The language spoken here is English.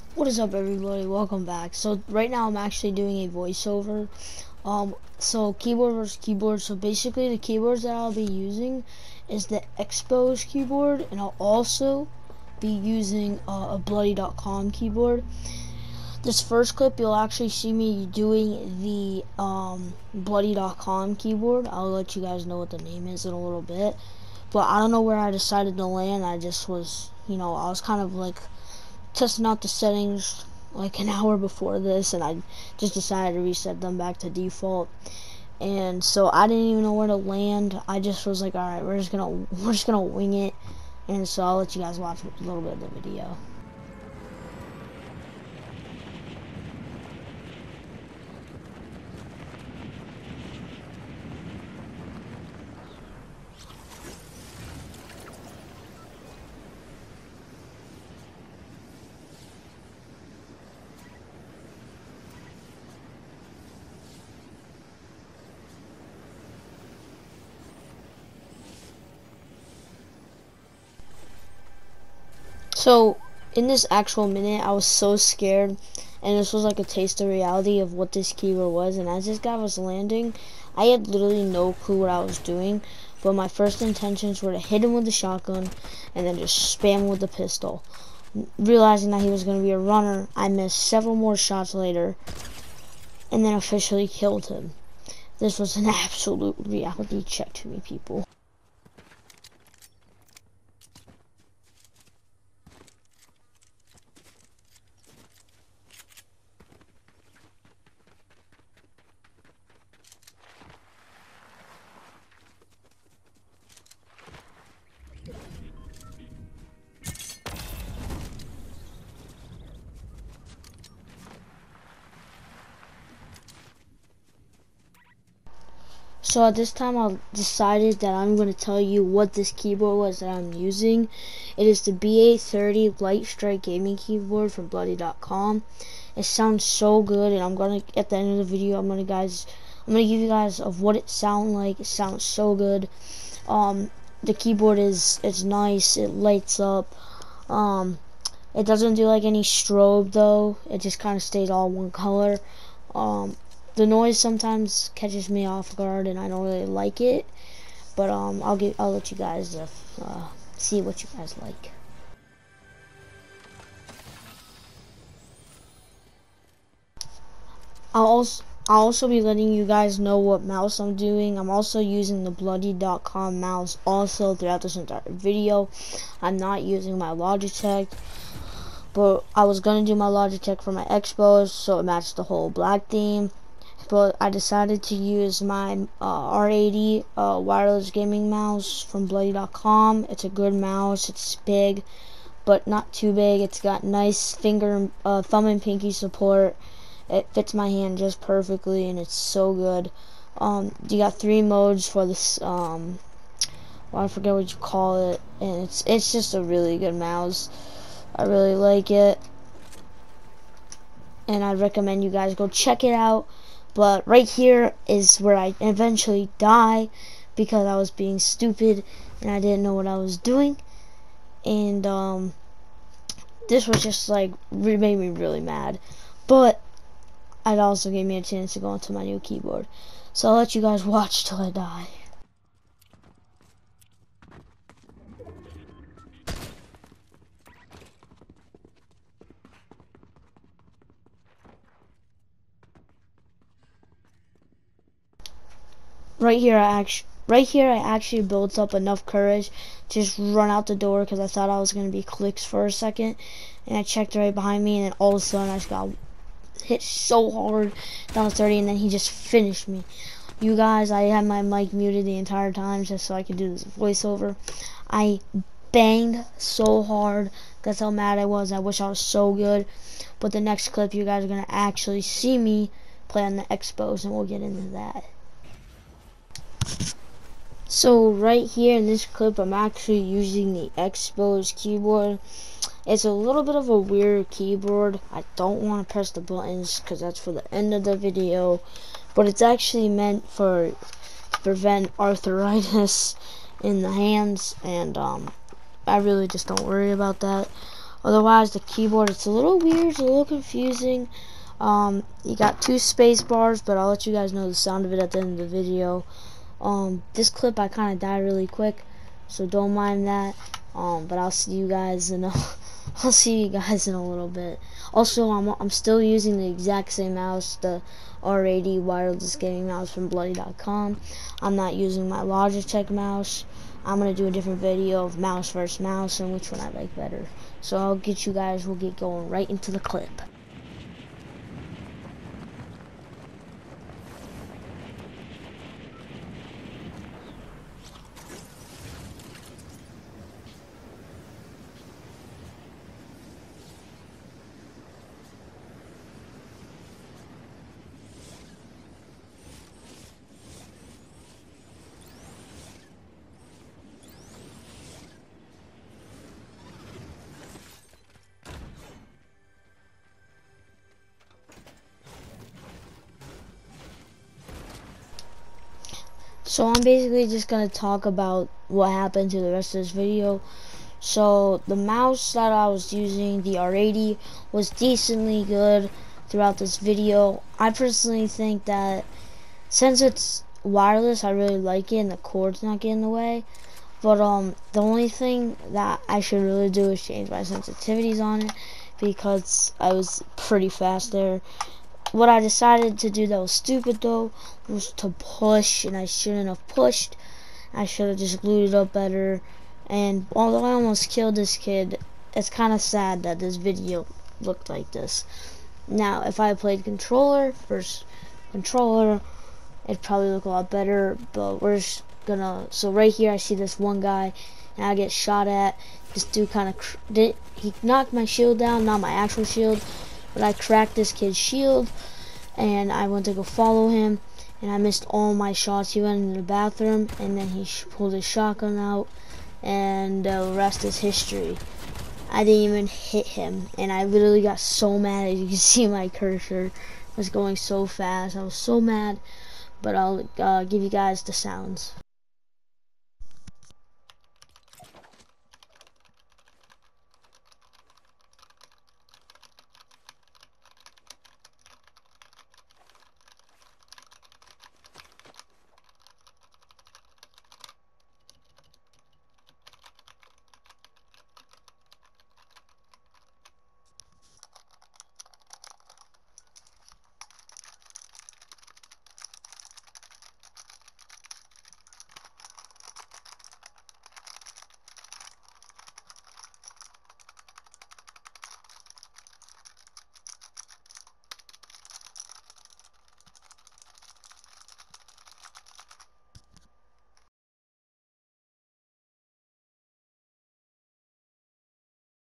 What is up, everybody? Welcome back. So right now I'm actually doing a voiceover. So keyboard versus keyboard. So basically the keyboards that I'll be using is the Expos keyboard, and I'll also be using a Bloody.com keyboard. This first clip you'll actually see me doing the Bloody.com keyboard. I'll let you guys know what the name is in a little bit. But I don't know where I decided to land. I just was, I was kind of like testing out the settings like an hour before this, and I just decided to reset them back to default. And so I didn't even know where to land. I just was like, all right, we're just gonna wing it. And so I'll let you guys watch a little bit of the video. So in this actual minute, I was so scared, and this was like a taste of reality of what this keyboard was. And as this guy was landing, I had literally no clue what I was doing, but my first intentions were to hit him with the shotgun and then just spam with the pistol. Realizing that he was going to be a runner, I missed several more shots later and then officially killed him. This was an absolute reality check to me, people. So at this time I decided that I'm going to tell you what this keyboard was that I'm using. It is the BA30 Light Strike gaming keyboard from Bloody.com. It sounds so good, and I'm going to, at the end of the video, I'm going to give you guys of what it sounds like. It sounds so good. The keyboard it's nice, it lights up. It doesn't do like any strobe though. It just kind of stays all one color. The noise sometimes catches me off guard, and I don't really like it. But I'll let you guys see what you guys like. I'll also be letting you guys know what mouse I'm doing. I'm also using the Bloody.com mouse also throughout this entire video. I'm not using my Logitech, but I was gonna do my Logitech for my Expos so it matched the whole black theme. But I decided to use my R80 wireless gaming mouse from Bloody.com. It's a good mouse. It's big, but not too big. It's got nice finger, thumb and pinky support. It fits my hand just perfectly, and it's so good. You got 3 modes for this. Well, I forget what you call it, and it's just a really good mouse. I really like it, and I recommend you guys go check it out. But right here is where I eventually die because I was being stupid and I didn't know what I was doing. And this was just like made me really mad. But it also gave me a chance to go into my new keyboard. So I'll let you guys watch till I die. Right here I actually built up enough courage to just run out the door because I thought I was going to be clicked for a second, and I checked right behind me, and then all of a sudden I just got hit so hard down the 30, and then he just finished me. You guys, I had my mic muted the entire time just so I could do this voiceover. I banged so hard. That's how mad I was. I wish I was so good. But the next clip you guys are going to actually see me play on the Expos, and we'll get into that. So right here in this clip I'm actually using the Expos keyboard. It's a little bit of a weird keyboard. I don't want to press the buttons because that's for the end of the video, but it's actually meant to prevent arthritis in the hands, and I really just don't worry about that. Otherwise, the keyboard, it's a little weird, it's a little confusing. You got 2 space bars, but I'll let you guys know the sound of it at the end of the video. This clip I kind of died really quick, so don't mind that. But I'll see you guys in a I'll see you guys in a little bit. Also, I'm still using the exact same mouse, the R80 wireless gaming mouse from Bloody.com. I'm not using my Logitech mouse. I'm gonna do a different video of mouse versus mouse and which one I like better. So we'll get going right into the clip. So I'm basically just gonna talk about what happened to the rest of this video. So the mouse that I was using, the R80, was decently good throughout this video. I personally think that since it's wireless, I really like it and the cord's not getting in the way. But the only thing that I should really do is change my sensitivities on it, because I was pretty fast there. What I decided to do that was stupid though was to push, and I shouldn't have pushed. I should have just glued it up better. And although I almost killed this kid, it's kind of sad that this video looked like this. Now, if I played controller versus controller, it'd probably look a lot better. But we're just gonna. So right here, I see this one guy, and I get shot at. This dude kind of he knocked my shield down, not my actual shield. But I cracked this kid's shield, and I went to go follow him, and I missed all my shots. He went into the bathroom, and then he pulled his shotgun out, and the rest is history. I didn't even hit him, and I literally got so mad. As you can see, my cursor was going so fast. I was so mad, but I'll give you guys the sounds.